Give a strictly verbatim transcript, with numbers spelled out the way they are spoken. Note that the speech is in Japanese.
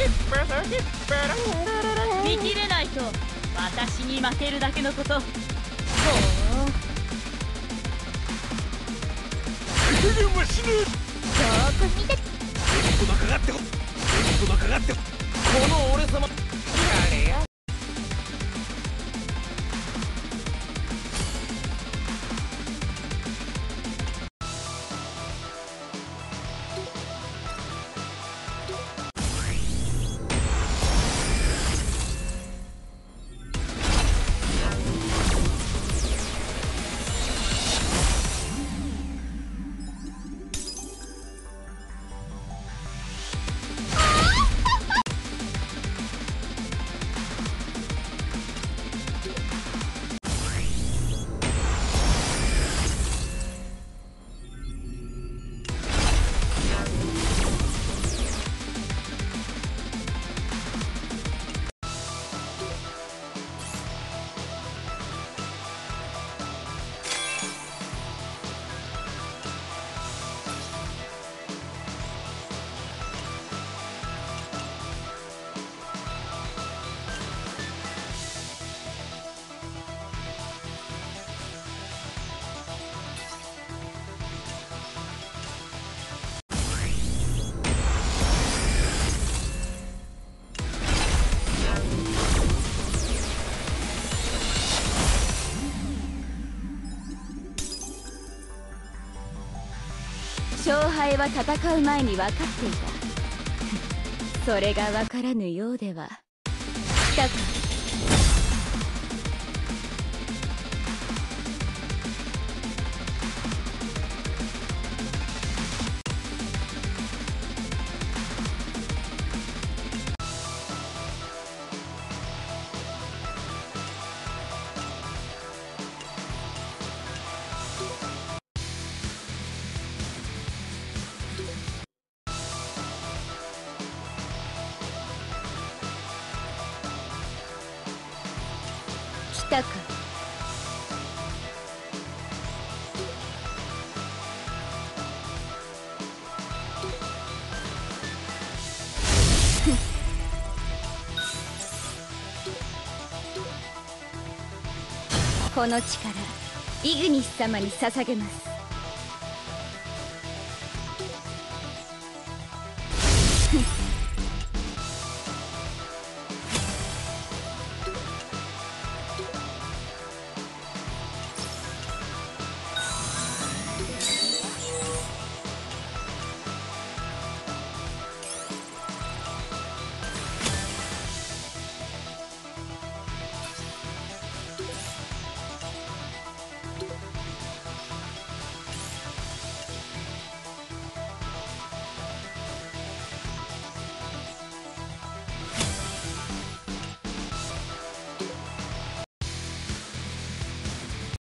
見切れないと私に負けるだけのこと。ほう。 手が死ぬ。 よーく見て。 とどかかってこ。とどかかってこ。この俺様。やれや。 勝敗は戦う前に分かっていた。それが分からぬようでは。来たか。来たか。この力イグニス様に捧げます。